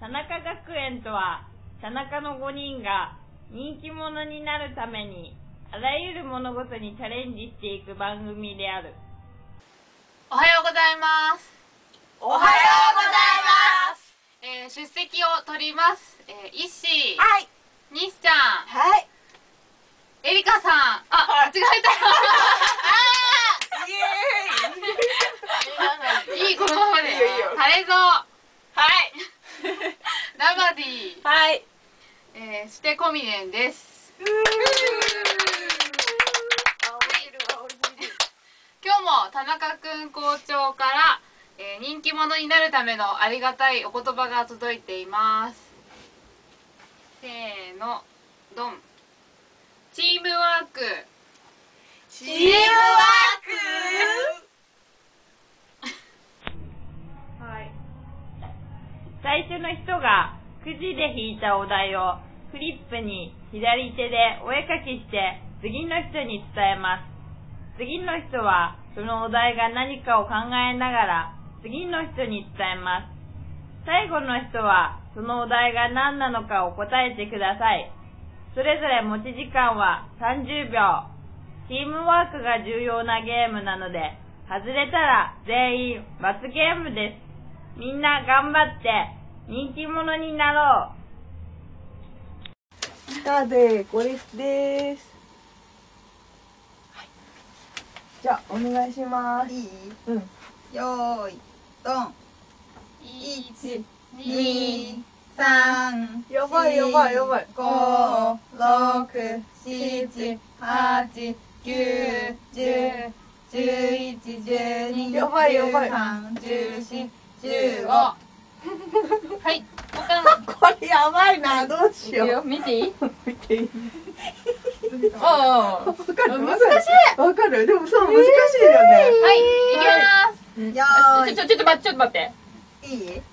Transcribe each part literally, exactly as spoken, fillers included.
田中学園とは、田中のごにんが人気者になるためにあらゆる物事にチャレンジしていく番組である。 おはようございます。 おはようございます。 えー、出席を取ります。えー、イッシー、 はい、 西ちゃん、 はい、 エリカさん、あ、 はい、 間違えた。 イエーイ。 いい、このままで。 いいよいいよ。 タレゾ、 はい。 ラバディ、 はい。 えー、してコミネンです。今日も田中くん校長から、えー、人気者になるためのありがたいお言葉が届いています。せーの、ドン。チームワーク。 チームワーク。 はい。最初の人がくじで引いたお題をフリップに左手でお絵かきして次の人に伝えます。次の人はそのお題が何かを考えながら次の人に伝えます。最後の人はそのお題が何なのかを答えてください。それぞれ持ち時間はさんじゅうびょう。チームワークが重要なゲームなので、外れたら全員罰ゲームです。みんな頑張って人気者になろう。スターでこれです。はい、じゃあお願いします。いい？うん。よーい、ドン。いち、に、さん、やばいやばいやばい。ご、ろく、しち、はち、きゅう、じゅう、じゅういち、じゅうに、じゅうさん、じゅうよん、じゅうご。 はい。 これやばいな、どうしよう。 見ていい？ 見ていい？ ああ、 わかる？ 難しい。 わかる？でもそう難しいよね。 はい、いきます。 よーい。 ちょちょちょっと待ってちょっと待って。 いい？よ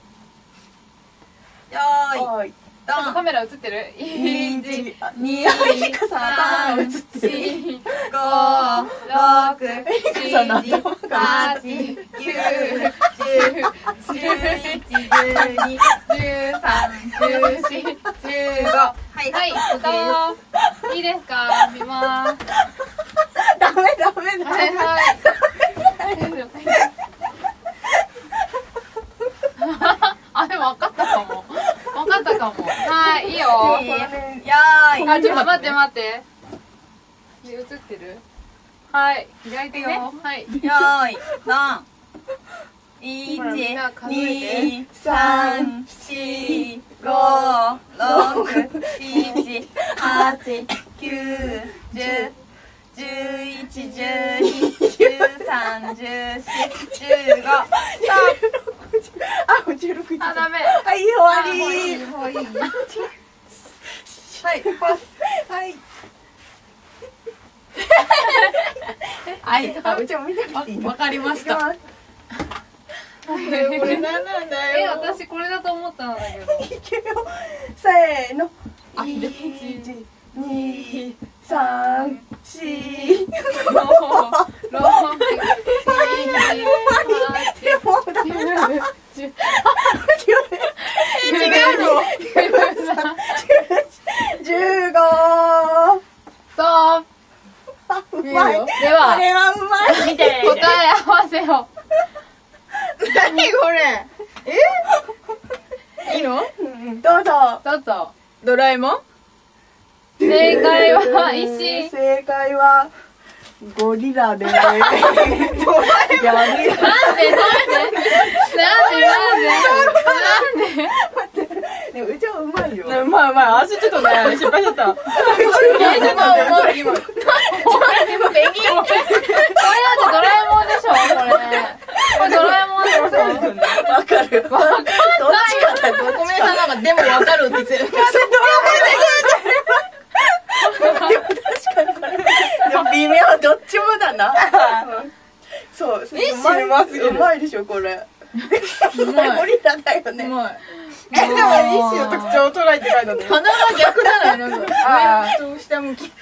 ーい。 ちょっとカメラ映ってる？いち、に、さん、よん、ご、ろく、しち、はち、きゅう、じゅう、じゅういち、じゅうに、じゅうさん、じゅうよん、じゅうご。はい、はい、いいですか？見ます。 ダメダメダメ。 はいはい。あ、でも分かったかも。分かったかも。はい、いいよ。 よーい。 あ、ちょっと待って待って。映ってる？はい、開いてね。はい。 よーい、ドン。いち、に、さん、よん、ご、ろく、しち、はち、きゅう、じゅう、じゅういち、じゅうに、じゅうさん、じゅうよん、じゅうご。あ、じゅうろく。 あ、ダメ。 はい、終わり。 もういい。 はい、パス。はい。はい、あ、うちも見てみていいの？ わかりました。 これ何なんだよ。 え、私これだと思ったんだけど。 いけよ。せーの。いち、に、さん、よん、ご、ろく、違うの。じゅうご。 ストップ。 うまい。 では、 これはうまい。 見て、答え合わせを。 何これ。え？いいの？どうぞ。 どうぞ。 ドラえもん？ 正解は石。 正解はゴリラで。なんでなんでなんでなんでなんで待って。でもうちはうまいよ。 うまいうまい。足ちょっとね、失敗しちゃった。うまいうまい。今。今ペンギン。これだってドラえもんでしょ、これ。これドラえもんでしょ。 わかる。どっちかだ。 ごめんなさい、なんかでもわかるって言ってる。 でも確かにこれ。でも微妙、どっちもだな。そう、うまい。うまいでしょ、これ。ゴリラだよね。 うまい。 え、でも一種の特徴を捉えて書いたんだよ。 鼻が逆なのよ、なんか。上と下向き。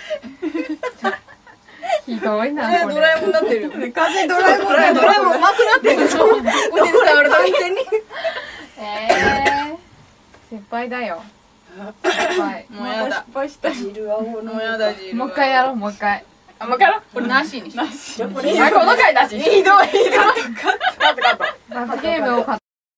ひどいな、これ。ドラえもんになってる。 完全にドラえもんだよ。ドラえもんうまくなってる。これ伝わる完全に。 えー。 先輩だよ。先輩。 もうやだ。 失敗した汁はもうもうやだ、汁。 もう一回やろう、もう一回。 あ、もう一回やろう。これなしにして。なし。 これあ、この回なし。ひどい、ひどい。 罰ゲームを買っ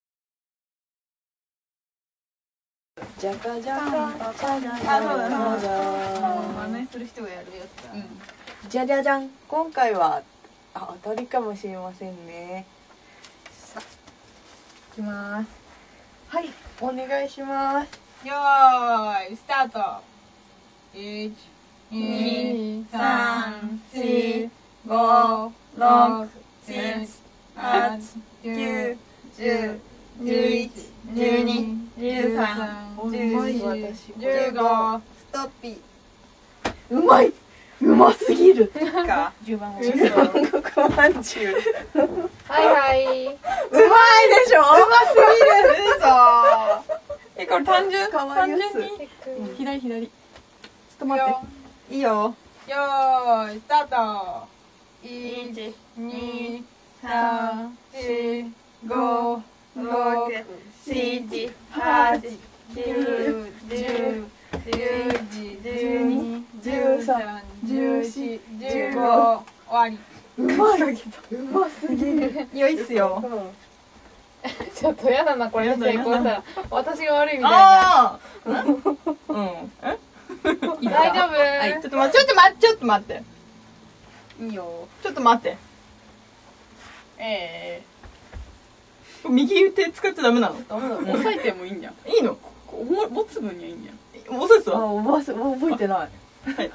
じゃかじゃかあ、そうだな。 じゃ真似する人がやるやつだ。 じゃじゃじゃん。今回はあ当たりかもしれませんね。さあいきます。はい、お願いします。 よーい、スタート。いち、に、さん、し、ご、ろく、なな、はち、きゅう、じゅう、じゅういち、じゅうに、じゅうさん、じゅうよん、じゅうご、ストッピー。 うまい。うますぎる。 か。 十番国まんじゅう。 はいはい。 うまいでしょ。うますぎる。 嘘。え、これ単純かわいやす単純に左左。ちょっと待って。いいよ。 よーい、スタート。いち、に、さん、し、ご、ろく、しち、はち、きゅう、じゅう、じゅういち、じゅうに、じゅうさん、じゅうよん、じゅうご、終わり。 うまい。うますぎる。 よいっすよ。 ちょっとやだな、これ成功したら。私が悪いみたいな。 ああうん。うん。 大丈夫？ はい、ちょっと待って、ちょっと待って、ちょっと待って。 いいよ。 ちょっと待って。ええー。右手使っちゃダメなの？ ダメだ。 押さえてもいいんじゃん。いいの？こう持つ分にはいいんじゃん。押さえてた？ あ、覚え覚えてない。 はい。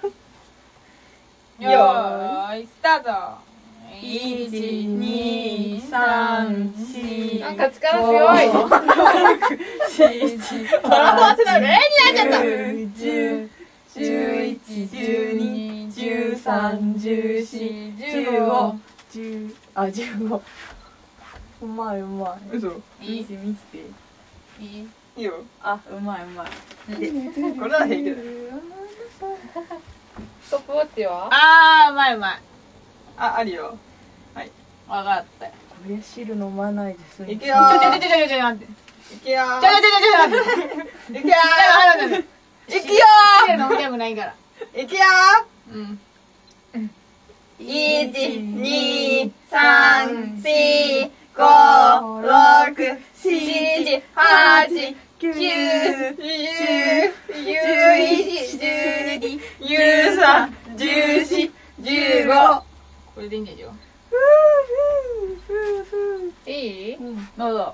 よーい、スタート。いち、に、さん、し、 なんか力強い。 ろく、しち、はち、えになっちゃった。じゅう、じゅういち、じゅうに、じゅうさん、じゅうよん、じゅうご、 じゅう、あ、じゅうご。うまいうまい。 嘘。 見せ見せて。 いい？いいよ。 あ、うまいうまい。で、 これは平気だ。 ストップウォッチは？ あー、うまいうまい。あ、あるよ。はい。わかったよ。 こりゃ汁飲まないですね。 いくよー。ちょちょちょちょちょ待って。いくよー。ちょちょちょちょ待って。いくよー。いくよー。飲みたくないから。いくよー。うん。いち、に、さん、し、ご、ろく、しち、はち、きゅう、じゅう、じゅういち、じゅうに、じゅうさん、じゅうよん、じゅうご。これでいいんだよ。 いい？ どうぞ。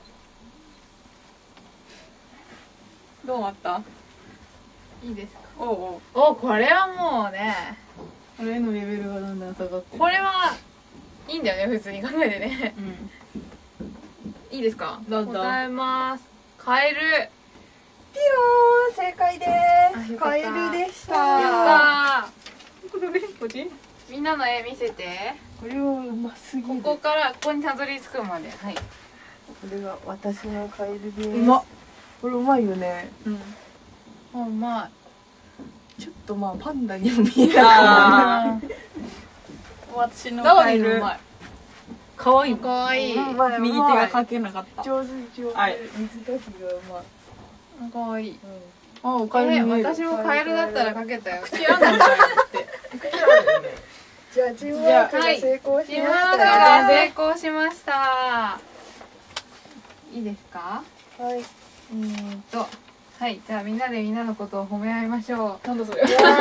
どう思った？ いいですか？ おうおう。 お、これはもうね。 俺のレベルがだんだん下がってる。 これはいいんだよね、普通に考えてね。 うん。 いいですか？ どうぞ。 答えます。カエル。 ピヨー、正解であす。 よかったカエルでした。 やったこれこっち？ ー。みんなの絵見せて。 これはうますぎる。 ここからここにたどり着くまで。はい。 これが私のカエルです。 うまっ。 これうまいよね。 うん。 あ、うまちょっとまあパンダにも見えたかあい。 私のダカエルーリンうまい。 かわいい。 かわいい。 も。うまい右手がかけなかった。 上手上手。 はい水かきがうまい。 かわいい。 あ、おかえりえ、 見える。 私もカエルだったらかけたよ。 口あんのみたいって。 じゃあチームワークが成功しチームワークましたがね。 成功しました。いいですか？ はい。 えーと、はい、じゃあみんなでみんなのことを褒め合いましょう。 なんだそれ。 おめでとう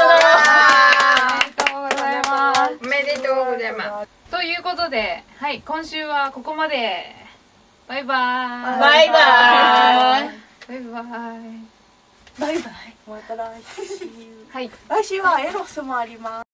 ございます。 おめでとうございます。 ということで、はい、今週はここまで。バイバーイ。 バイバーイ。 バイバーイ。 バイバイ。また来週。 はい。 来週はエロスもあります。